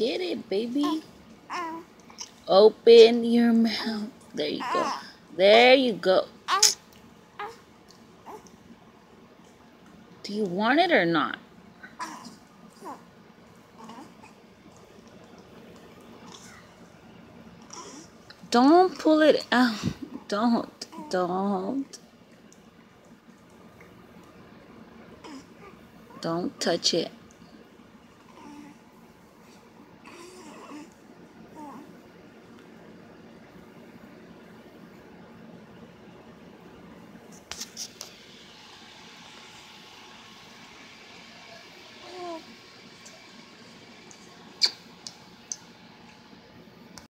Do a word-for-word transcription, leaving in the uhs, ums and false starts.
Get it, baby. Open your mouth. There you go. There you go. Do you want it or not? Don't pull it out. Don't. Don't. Don't touch it.